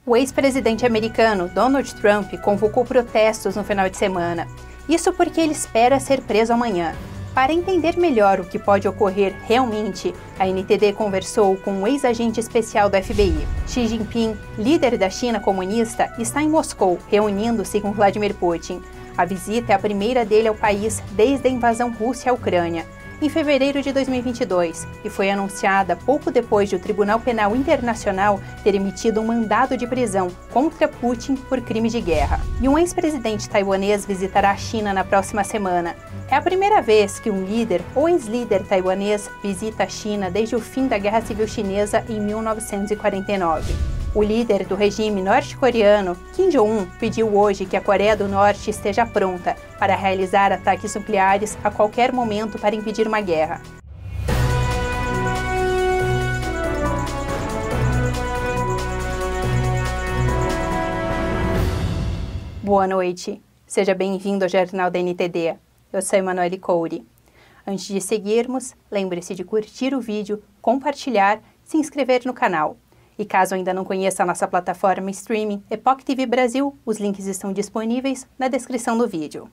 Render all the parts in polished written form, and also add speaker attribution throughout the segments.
Speaker 1: O ex-presidente americano Donald Trump convocou protestos no final de semana. Isso porque ele espera ser preso amanhã. Para entender melhor o que pode ocorrer realmente, a NTD conversou com um ex-agente especial do FBI. Xi Jinping, líder da China comunista, está em Moscou, reunindo-se com Vladimir Putin. A visita é a primeira dele ao país desde a invasão russa à Ucrânia, em fevereiro de 2022, e foi anunciada pouco depois de o Tribunal Penal Internacional ter emitido um mandado de prisão contra Putin por crime de guerra. E um ex-presidente taiwanês visitará a China na próxima semana. É a primeira vez que um líder ou ex-líder taiwanês visita a China desde o fim da Guerra Civil Chinesa em 1949. O líder do regime norte-coreano, Kim Jong-un, pediu hoje que a Coreia do Norte esteja pronta para realizar ataques nucleares a qualquer momento para impedir uma guerra. Boa noite. Seja bem-vindo ao Jornal da NTD. Eu sou Emanuele Couri. Antes de seguirmos, lembre-se de curtir o vídeo, compartilhar, se inscrever no canal. E caso ainda não conheça a nossa plataforma streaming Epoch TV Brasil, os links estão disponíveis na descrição do vídeo.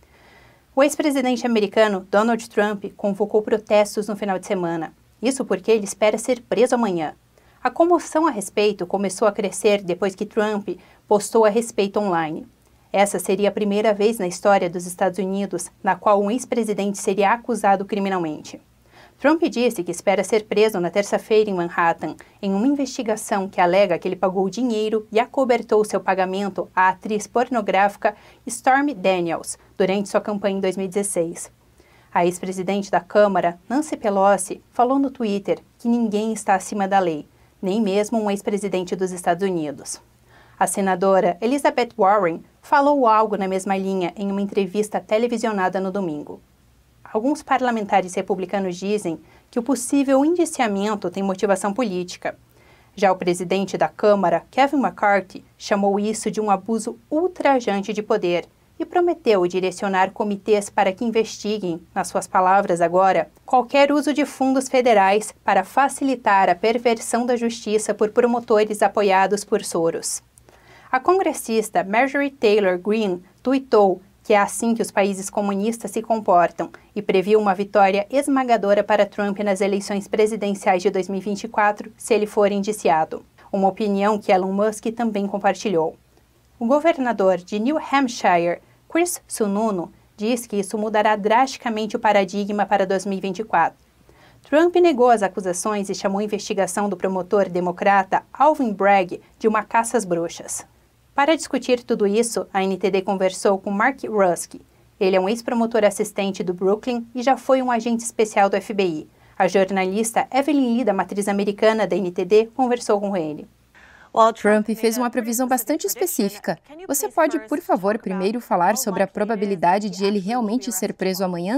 Speaker 1: O ex-presidente americano Donald Trump convocou protestos no final de semana. Isso porque ele espera ser preso amanhã. A comoção a respeito começou a crescer depois que Trump postou a respeito online. Essa seria a primeira vez na história dos Estados Unidos na qual um ex-presidente seria acusado criminalmente. Trump disse que espera ser preso na terça-feira em Manhattan, em uma investigação que alega que ele pagou dinheiro e acobertou seu pagamento à atriz pornográfica Stormy Daniels durante sua campanha em 2016. A ex-presidente da Câmara, Nancy Pelosi, falou no Twitter que ninguém está acima da lei, nem mesmo um ex-presidente dos Estados Unidos. A senadora Elizabeth Warren falou algo na mesma linha em uma entrevista televisionada no domingo. Alguns parlamentares republicanos dizem que o possível indiciamento tem motivação política. Já o presidente da Câmara, Kevin McCarthy, chamou isso de um abuso ultrajante de poder e prometeu direcionar comitês para que investiguem, nas suas palavras agora, qualquer uso de fundos federais para facilitar a perversão da justiça por promotores apoiados por Soros. A congressista Marjorie Taylor Greene tuitou que é assim que os países comunistas se comportam, e previu uma vitória esmagadora para Trump nas eleições presidenciais de 2024, se ele for indiciado. Uma opinião que Elon Musk também compartilhou. O governador de New Hampshire, Chris Sununu, diz que isso mudará drasticamente o paradigma para 2024. Trump negou as acusações e chamou a investigação do promotor democrata Alvin Bragg de uma caça às bruxas. Para discutir tudo isso, a NTD conversou com Mark Rusk. Ele é um ex-promotor assistente do Brooklyn e já foi um agente especial do FBI. A jornalista Evelyn Lee, da matriz americana da NTD, conversou com ele.
Speaker 2: Trump fez uma previsão bastante específica. Você pode, por favor, primeiro falar sobre a probabilidade de ele realmente ser preso amanhã?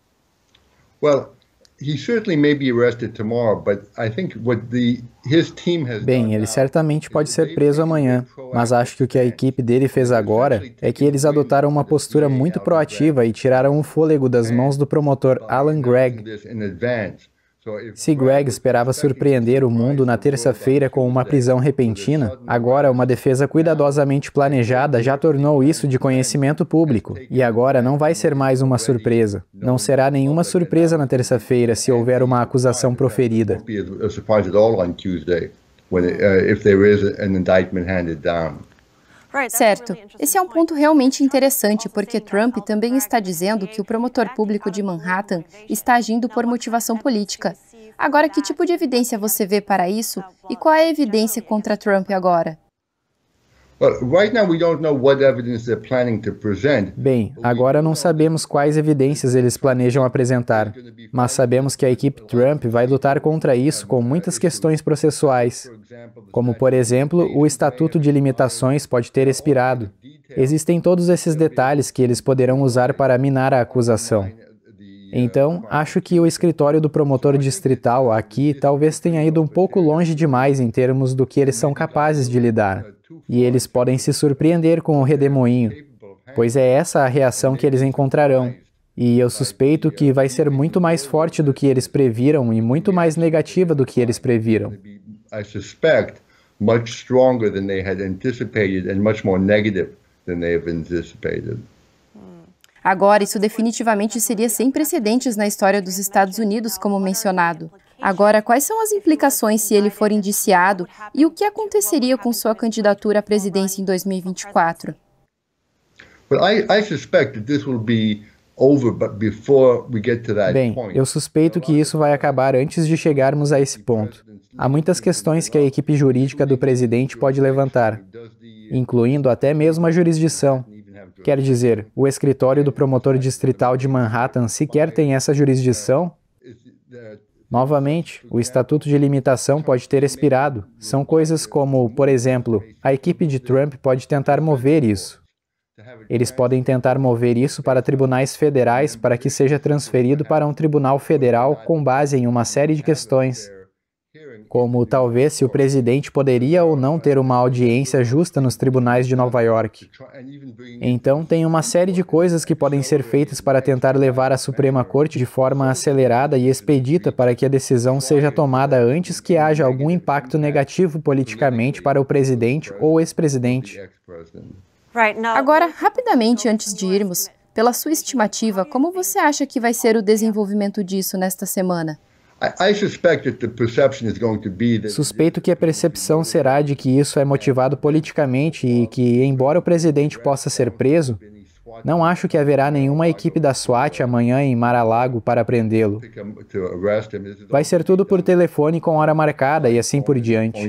Speaker 3: Bem, ele certamente pode ser preso amanhã, mas acho que o que a equipe dele fez agora é que eles adotaram uma postura muito proativa e tiraram o fôlego das mãos do promotor Alan Gregg. Se Gregg esperava surpreender o mundo na terça-feira com uma prisão repentina, agora uma defesa cuidadosamente planejada já tornou isso de conhecimento público. E agora não vai ser mais uma surpresa. Não será nenhuma surpresa na terça-feira se houver uma acusação proferida.
Speaker 2: Certo. Esse é um ponto realmente interessante, porque Trump também está dizendo que o promotor público de Manhattan está agindo por motivação política. Agora, que tipo de evidência você vê para isso? E qual é a evidência contra Trump agora?
Speaker 3: Bem, agora não sabemos quais evidências eles planejam apresentar, mas sabemos que a equipe Trump vai lutar contra isso com muitas questões processuais, como, por exemplo, o Estatuto de Limitações pode ter expirado. Existem todos esses detalhes que eles poderão usar para minar a acusação. Então, acho que o escritório do promotor distrital aqui talvez tenha ido um pouco longe demais em termos do que eles são capazes de lidar. E eles podem se surpreender com o redemoinho, pois é essa a reação que eles encontrarão. E eu suspeito que vai ser muito mais forte do que eles previram e muito mais negativa do que eles previram.
Speaker 4: much stronger than they had anticipated and much more negative than they have anticipated.
Speaker 2: Agora, isso definitivamente seria sem precedentes na história dos Estados Unidos, como mencionado. Agora, quais são as implicações se ele for indiciado e o que aconteceria com sua candidatura à presidência em 2024?
Speaker 3: Bem, eu suspeito que isso vai acabar antes de chegarmos a esse ponto. Há muitas questões que a equipe jurídica do presidente pode levantar, incluindo até mesmo a jurisdição. Quer dizer, o escritório do promotor distrital de Manhattan sequer tem essa jurisdição? Novamente, o estatuto de limitação pode ter expirado. São coisas como, por exemplo, a equipe de Trump pode tentar mover isso. Eles podem tentar mover isso para tribunais federais para que seja transferido para um tribunal federal com base em uma série de questões, como talvez se o presidente poderia ou não ter uma audiência justa nos tribunais de Nova York. Então, tem uma série de coisas que podem ser feitas para tentar levar a Suprema Corte de forma acelerada e expedita para que a decisão seja tomada antes que haja algum impacto negativo politicamente para o presidente ou ex-presidente.
Speaker 2: Agora, rapidamente, antes de irmos, pela sua estimativa, como você acha que vai ser o desenvolvimento disso nesta semana?
Speaker 3: Suspeito que a percepção será de que isso é motivado politicamente e que, embora o presidente possa ser preso, não acho que haverá nenhuma equipe da SWAT amanhã em Mar-a-Lago para prendê-lo. Vai ser tudo por telefone com hora marcada e assim por diante.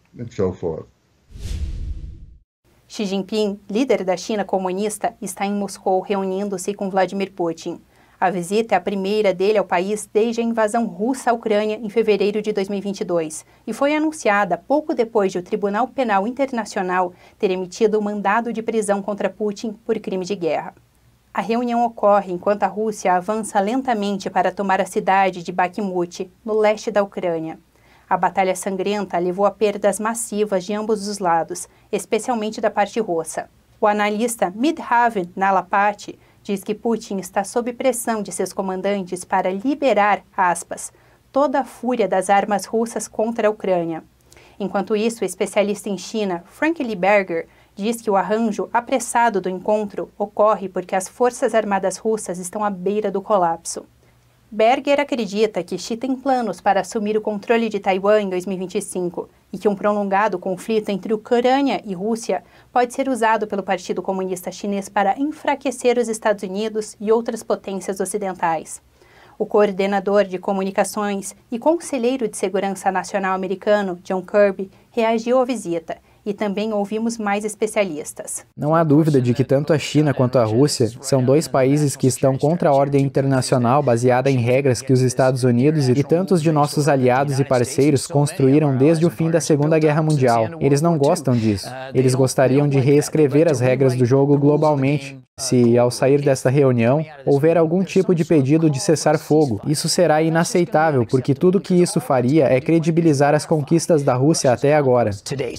Speaker 1: Xi Jinping, líder da China comunista, está em Moscou reunindo-se com Vladimir Putin. A visita é a primeira dele ao país desde a invasão russa à Ucrânia em fevereiro de 2022 e foi anunciada pouco depois de o Tribunal Penal Internacional ter emitido um mandado de prisão contra Putin por crime de guerra. A reunião ocorre enquanto a Rússia avança lentamente para tomar a cidade de Bakhmut, no leste da Ucrânia. A batalha sangrenta levou a perdas massivas de ambos os lados, especialmente da parte russa. O analista Midhaven Nalapati diz que Putin está sob pressão de seus comandantes para liberar, aspas, toda a fúria das armas russas contra a Ucrânia. Enquanto isso, o especialista em China, Frank Lieberger, diz que o arranjo apressado do encontro ocorre porque as forças armadas russas estão à beira do colapso. Berger acredita que Xi tem planos para assumir o controle de Taiwan em 2025 e que um prolongado conflito entre Ucrânia e Rússia pode ser usado pelo Partido Comunista Chinês para enfraquecer os Estados Unidos e outras potências ocidentais. O coordenador de comunicações e conselheiro de segurança nacional americano, John Kirby, reagiu à visita. E também ouvimos mais especialistas.
Speaker 3: Não há dúvida de que tanto a China quanto a Rússia são dois países que estão contra a ordem internacional baseada em regras que os Estados Unidos e tantos de nossos aliados e parceiros construíram desde o fim da Segunda Guerra Mundial. Eles não gostam disso. Eles gostariam de reescrever as regras do jogo globalmente. Se, ao sair desta reunião, houver algum tipo de pedido de cessar-fogo, isso será inaceitável, porque tudo que isso faria é credibilizar as conquistas da Rússia até agora.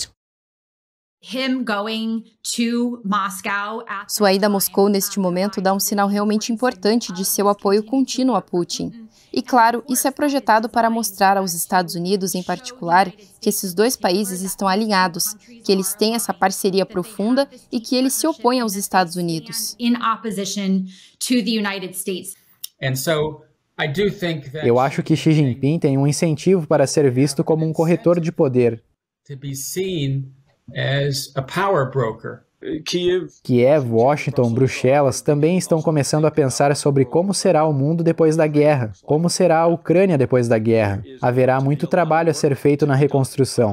Speaker 2: Sua ida a Moscou neste momento dá um sinal realmente importante de seu apoio contínuo a Putin. E claro, isso é projetado para mostrar aos Estados Unidos, em particular, que esses dois países estão alinhados, que eles têm essa parceria profunda e que eles se opõem aos Estados Unidos.
Speaker 3: Eu acho que Xi Jinping tem um incentivo para ser visto como um corretor de poder. Kiev, Washington, Bruxelas também estão começando a pensar sobre como será o mundo depois da guerra, como será a Ucrânia depois da guerra. Haverá muito trabalho a ser feito na reconstrução.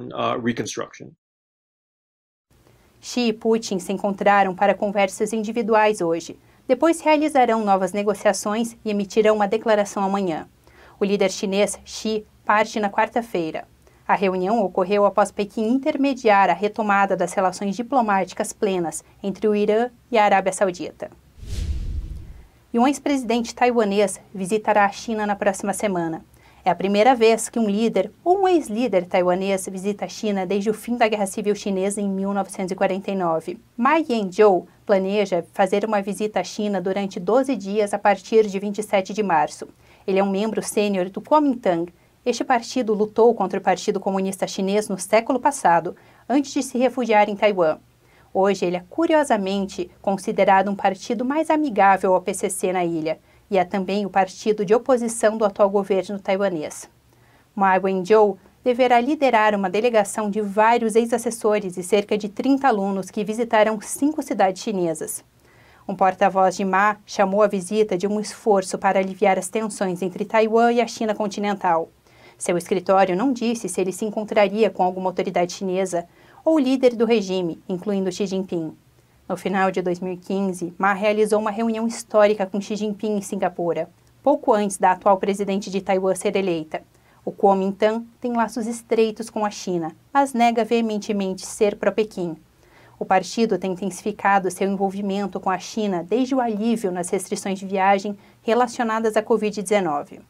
Speaker 1: Xi e Putin se encontraram para conversas individuais hoje. Depois realizarão novas negociações e emitirão uma declaração amanhã. O líder chinês, Xi, parte na quarta-feira. A reunião ocorreu após Pequim intermediar a retomada das relações diplomáticas plenas entre o Irã e a Arábia Saudita. E um ex-presidente taiwanês visitará a China na próxima semana. É a primeira vez que um líder ou um ex-líder taiwanês visita a China desde o fim da Guerra Civil Chinesa em 1949. Ma Ying-jeou planeja fazer uma visita à China durante 12 dias a partir de 27 de março. Ele é um membro sênior do Kuomintang Este partido lutou contra o Partido Comunista Chinês no século passado, antes de se refugiar em Taiwan. Hoje, ele é curiosamente considerado um partido mais amigável ao PCC na ilha, e é também o partido de oposição do atual governo taiwanês. Ma Wen-jou deverá liderar uma delegação de vários ex-assessores e cerca de 30 alunos que visitarão 5 cidades chinesas. Um porta-voz de Ma chamou a visita de um esforço para aliviar as tensões entre Taiwan e a China continental. Seu escritório não disse se ele se encontraria com alguma autoridade chinesa ou líder do regime, incluindo Xi Jinping. No final de 2015, Ma realizou uma reunião histórica com Xi Jinping em Singapura, pouco antes da atual presidente de Taiwan ser eleita. O Kuomintang tem laços estreitos com a China, mas nega veementemente ser pró-Pequim. O partido tem intensificado seu envolvimento com a China desde o alívio nas restrições de viagem relacionadas à Covid-19.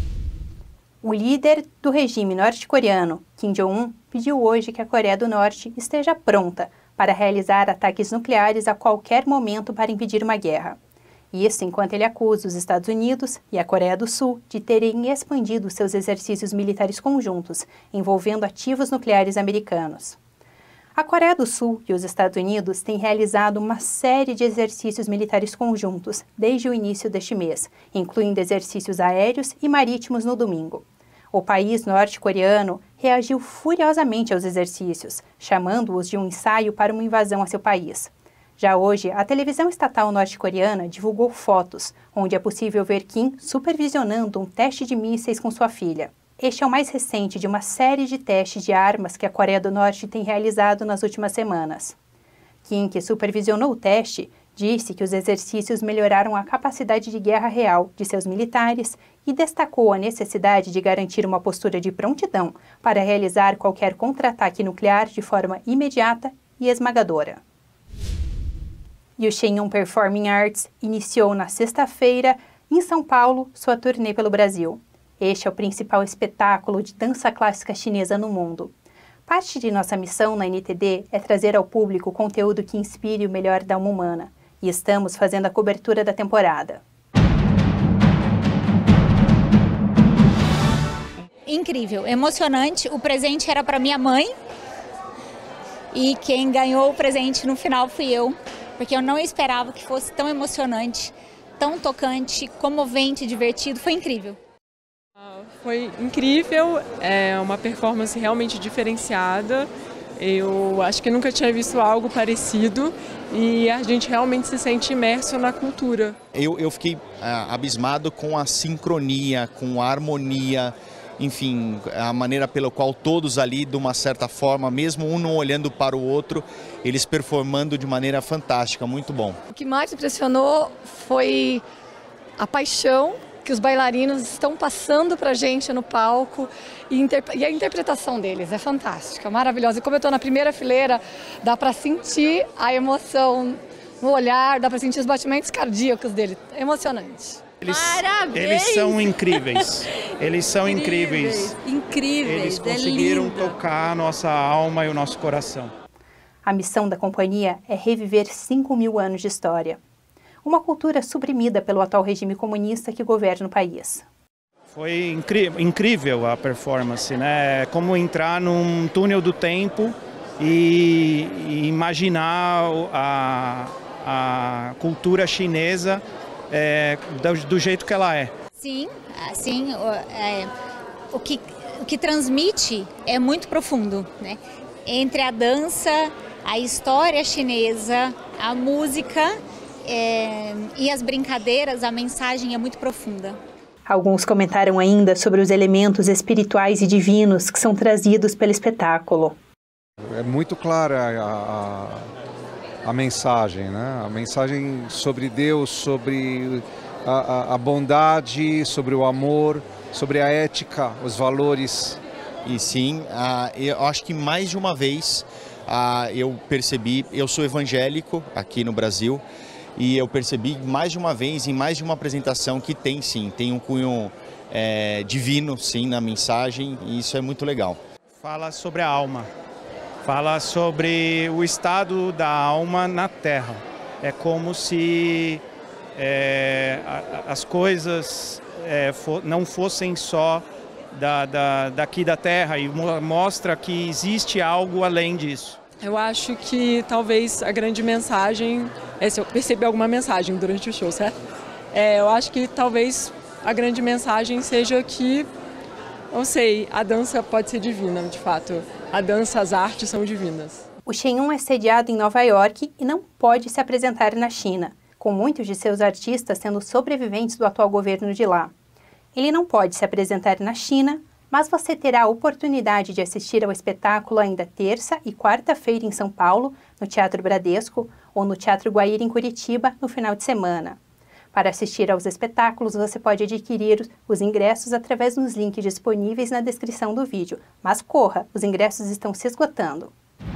Speaker 1: O líder do regime norte-coreano, Kim Jong-un, pediu hoje que a Coreia do Norte esteja pronta para realizar ataques nucleares a qualquer momento para impedir uma guerra. Isso enquanto ele acusa os Estados Unidos e a Coreia do Sul de terem expandido seus exercícios militares conjuntos, envolvendo ativos nucleares americanos. A Coreia do Sul e os Estados Unidos têm realizado uma série de exercícios militares conjuntos desde o início deste mês, incluindo exercícios aéreos e marítimos no domingo. O país norte-coreano reagiu furiosamente aos exercícios, chamando-os de um ensaio para uma invasão a seu país. Já hoje, a televisão estatal norte-coreana divulgou fotos, onde é possível ver Kim supervisionando um teste de mísseis com sua filha. Este é o mais recente de uma série de testes de armas que a Coreia do Norte tem realizado nas últimas semanas. Kim, que supervisionou o teste, disse que os exercícios melhoraram a capacidade de guerra real de seus militares e destacou a necessidade de garantir uma postura de prontidão para realizar qualquer contra-ataque nuclear de forma imediata e esmagadora. E o Shenyang Performing Arts iniciou na sexta-feira, em São Paulo, sua turnê pelo Brasil. Este é o principal espetáculo de dança clássica chinesa no mundo. Parte de nossa missão na NTD é trazer ao público conteúdo que inspire o melhor da alma humana, e estamos fazendo a cobertura da temporada.
Speaker 5: Incrível, emocionante. O presente era para minha mãe e quem ganhou o presente no final fui eu, porque eu não esperava que fosse tão emocionante, tão tocante, comovente, divertido. Foi incrível.
Speaker 6: Foi incrível, é uma performance realmente diferenciada. Eu acho que nunca tinha visto algo parecido e a gente realmente se sente imerso na cultura.
Speaker 7: Eu fiquei abismado com a sincronia, com a harmonia, enfim, a maneira pela qual todos ali, de uma certa forma, mesmo um não olhando para o outro, eles performando de maneira fantástica, muito bom.
Speaker 8: O que mais impressionou foi a paixão que os bailarinos estão passando para a gente no palco e a interpretação deles é fantástica, maravilhosa. E como eu estou na primeira fileira, dá para sentir a emoção no olhar, dá para sentir os batimentos cardíacos dele, é emocionante.
Speaker 9: Eles são incríveis, eles são incríveis.
Speaker 10: Incríveis,
Speaker 9: eles conseguiram tocar a nossa alma e o nosso coração.
Speaker 1: A missão da companhia é reviver 5.000 anos de história. Uma cultura suprimida pelo atual regime comunista que governa o país.
Speaker 9: Foi incrível a performance, né? Como entrar num túnel do tempo e imaginar a cultura chinesa do jeito que ela é.
Speaker 5: Sim, assim, o que transmite é muito profundo, né? Entre a dança, a história chinesa, a música e as brincadeiras, a mensagem é muito profunda.
Speaker 1: Alguns comentaram ainda sobre os elementos espirituais e divinos que são trazidos pelo espetáculo.
Speaker 11: É muito clara a mensagem, né? A mensagem sobre Deus, sobre a bondade, sobre o amor, sobre a ética, os valores.
Speaker 7: E sim, eu acho que mais de uma vez eu percebi, eu sou evangélico aqui no Brasil, e eu percebi mais de uma vez, em mais de uma apresentação, que tem um cunho divino, sim, na mensagem, e isso é muito legal.
Speaker 9: Fala sobre a alma, fala sobre o estado da alma na Terra. É como se as coisas não fossem só daqui da Terra e mostra que existe algo além disso.
Speaker 6: Eu acho que talvez a grande mensagem, se eu percebi alguma mensagem durante o show, certo? Eu acho que talvez a grande mensagem seja que, não sei, a dança pode ser divina, de fato. A dança, as artes são divinas.
Speaker 1: O Shen é sediado em Nova York e não pode se apresentar na China, com muitos de seus artistas sendo sobreviventes do atual governo de lá. Ele não pode se apresentar na China, mas você terá a oportunidade de assistir ao espetáculo ainda terça e quarta-feira em São Paulo, no Teatro Bradesco, ou no Teatro Guaíra em Curitiba, no final de semana. Para assistir aos espetáculos, você pode adquirir os ingressos através dos links disponíveis na descrição do vídeo. Mas corra, os ingressos estão se esgotando.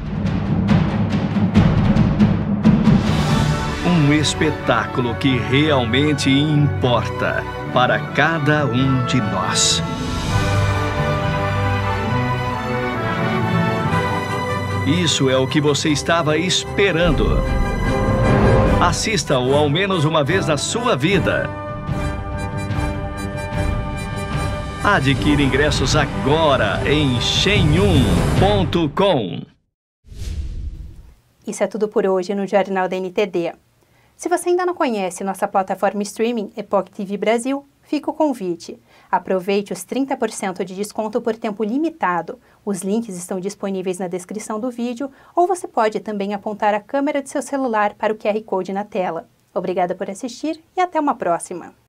Speaker 10: Um espetáculo que realmente importa para cada um de nós. Isso é o que você estava esperando. Assista-o ao menos uma vez na sua vida. Adquira ingressos agora em shen1.com.
Speaker 1: Isso é tudo por hoje no Jornal da NTD. Se você ainda não conhece nossa plataforma streaming Epoch TV Brasil, fica o convite. Aproveite os 30% de desconto por tempo limitado. Os links estão disponíveis na descrição do vídeo, ou você pode também apontar a câmera de seu celular para o QR Code na tela. Obrigada por assistir e até uma próxima!